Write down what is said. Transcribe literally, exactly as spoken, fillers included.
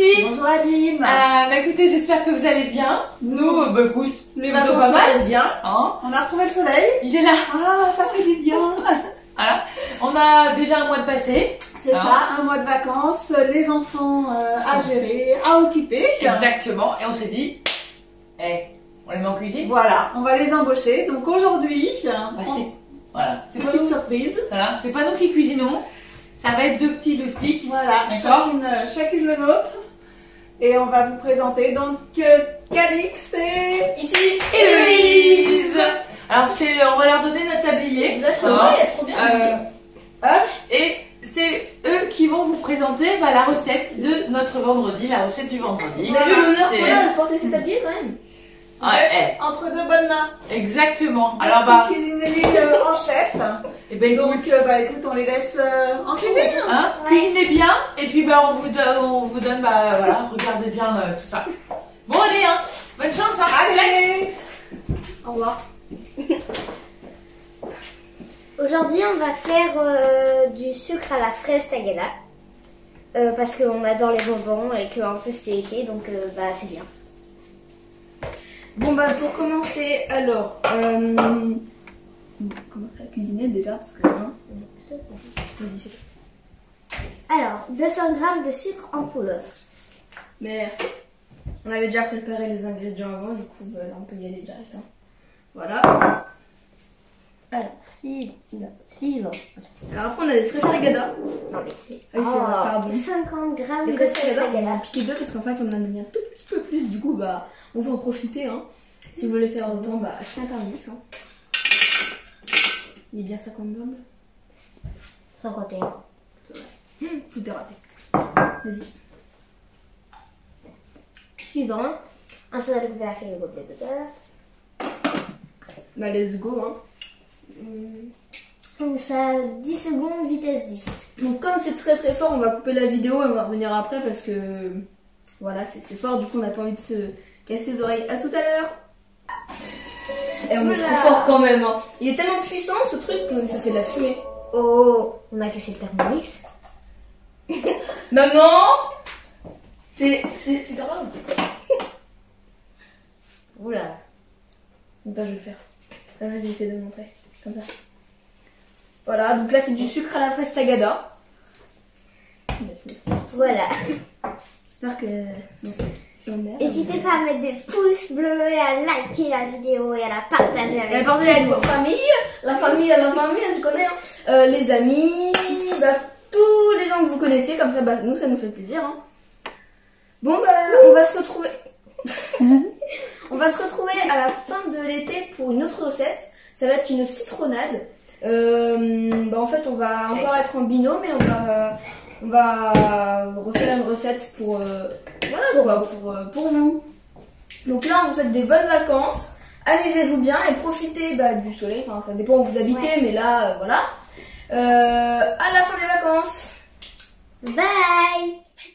Lucie. Bonjour Aline. Euh, bah écoutez, j'espère que vous allez bien. Nous, euh, bah écoute, les plutôt vacances pas mal. se passent bien. Hein, on a retrouvé le soleil. il est là. Ah, ça fait du bien. Voilà. On a déjà un mois de passé. C'est hein. ça, un mois de vacances, les enfants euh, à gérer, à occuper. Exactement. Et on s'est dit, eh, on les met en cuisine. Voilà, on va les embaucher. Donc aujourd'hui, Bah, on... c'est voilà, c'est une pas petite nous. surprise. Voilà, c'est pas nous qui cuisinons. Ça va être deux petits loustiques. Voilà, D'accord. chacune, chacune le nôtre. Et on va vous présenter donc euh, Calixte et Ici, Héloïse. Alors c'est, on va leur donner notre tablier. Exactement. Hein. Ouais, trop bien. Euh, hop, et c'est eux qui vont vous présenter bah, la recette de notre vendredi, la recette du vendredi. Vous avez vu l'honneur C'est- qu'on a de porter cet tablier quand même. Ouais, entre deux bonnes mains. eh, exactement. Un Alors petit bah, cuisinier euh, en chef. et ben Donc écoute, euh, bah écoute, on les laisse euh, en cuisine. hein, Ouais. cuisinez bien, et puis bah on vous donne, on vous donne bah voilà, regardez bien euh, tout ça. Bon allez, hein, bonne chance, hein. Allez. Au revoir. Aujourd'hui, on va faire euh, du sucre à la fraise tagada. Euh, parce qu'on adore les bonbons et qu'en plus c'est été, donc euh, bah c'est bien. Bon bah pour commencer, alors, euh... comment ça cuisiner déjà parce que hein. Vas-y fais. Alors, deux cents grammes de sucre en poudre. Merci. On avait déjà préparé les ingrédients avant, du coup bah, là on peut y aller direct. Hein. Voilà. Alors, suivre. suivre. Alors après on a des fraises tagada. Non, mais Ah oui c'est vrai, pardon. cinquante grammes Les de fraises fraises tagada, on va en tagada. piquer deux parce qu'en fait on en a mis un tout petit peu plus, du coup bah on va en profiter. Hein. Si vous voulez faire autant, bah achetez un thermomix. Hein. Il est bien cinquante grammes. cinquante et un. Hum, tout est raté. Vas-y. Suivant. Un soda de couvercle et une goutte de butter. Bah let's go hein. Donc ça a dix secondes, vitesse dix. Donc comme c'est très très fort, on va couper la vidéo et on va revenir après parce que voilà c'est c'est fort, du coup on n'a pas envie de se casser les oreilles. À tout à l'heure. Et on est Oula. trop fort quand même. Hein. Il est tellement puissant ce truc que ça fait de la fumée. Oh, on a cassé le thermomix. Maman, c'est c'est c'est grave. Oula. Attends, je vais le faire. Ah, vas-y, essaie de me montrer. Comme ça. Voilà, donc là c'est du sucre à la fraise tagada. Il a fumé. Voilà. J'espère que. Non. Non, merde. N'hésitez pas à mettre des pouces bleus et à liker la vidéo et à la partager avec Et partagez avec votre famille, la famille, la famille, tu connais, hein. Euh, les amis, bah, tous les gens que vous connaissez, comme ça, bah, nous, ça nous fait plaisir. Hein. Bon, bah, on va se retrouver. On va se retrouver à la fin de l'été pour une autre recette. Ça va être une citronnade. Euh, bah, en fait, on va encore être en binôme et on va, on va refaire une recette pour, euh, voilà, quoi, pour, euh, pour vous. Donc là, on vous souhaite des bonnes vacances. Amusez-vous bien et profitez bah, du soleil. Enfin, ça dépend où vous habitez, Ouais. mais là, euh, voilà. Euh, à la fin des vacances. Bye.